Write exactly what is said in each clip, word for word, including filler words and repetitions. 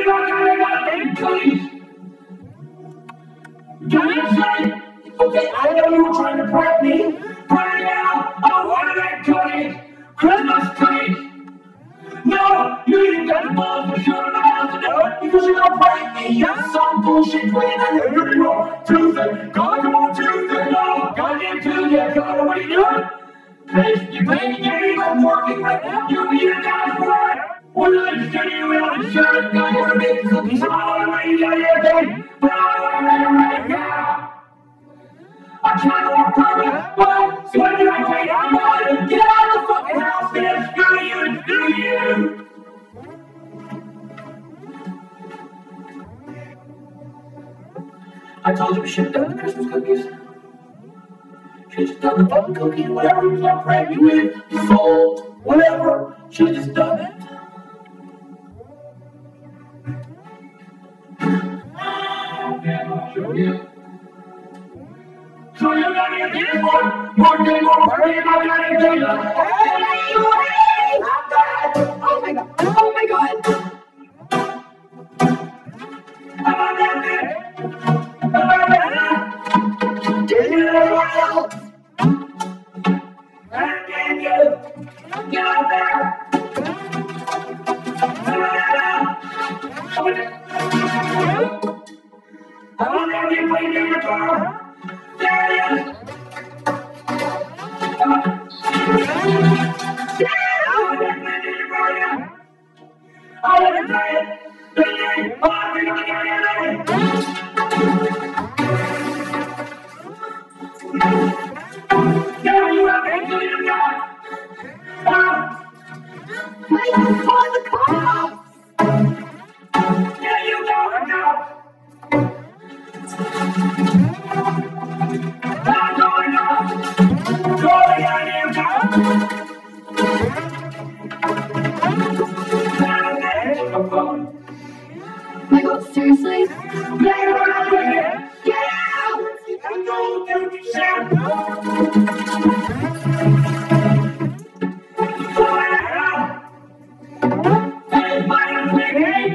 Okay, I know you were trying to prank me. Right now, I wanted that cake. Christmas cake. No, you ain't got the balls for sure. I have to know it because you're gonna prank me. That's some bullshit queen. I know you're wrong. Tuesday, God, come on Tuesday. No, goddamn Tuesday. God, what are you doing? Hey, you're playing the game. I'm working right now. You're being down for it. Well, I just tell you, I'm sure it's not gonna be cookies. I wanna make you everything, but I wanna make it right now. I'm trying to walk perfect, but so when you ain't take I'm gonna get out of the fucking house, man. Screw you and screw you. I told you we should have done the Christmas cookies. Should have just done the fucking cookies, whatever he was gonna prank me with, fold, whatever. Should have just done it. Okay, I'll show you. So you got me a big one, more day, more party, and I got it done. Hey, hey, I'm bad. Oh my god, oh my god. I'm on that bit. I'm on that bit. Did you know what else? I can't get it. Get out there. I'm on that bit. I'm on that bit, playing in your car. There it is. I want to try it. Oh, I'm going to get it. Now you have it till you got. I can find the cops. There you go, now. I'm going up. Going on you now. Michael, seriously? Get out! Get out! I'm going to do shit! Fly out! Hey, my baby!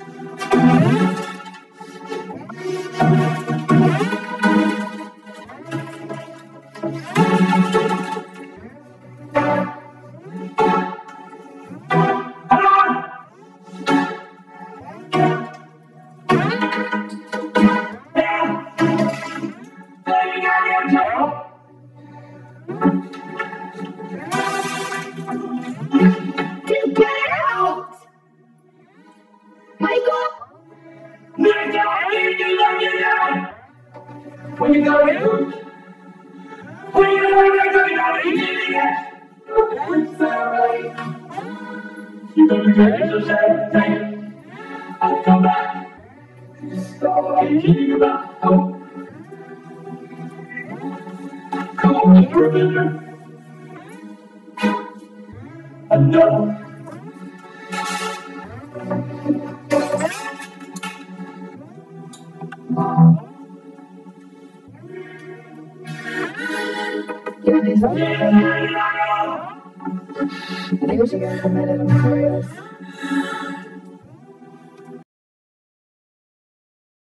When you go in, when you go in, you're not eating it. That's alright. You better take it, so say, take it. I'll come back. Stop thinking about hope. Come on, Professor. Enough. You want to do something? I think we should get a minute. I'm curious.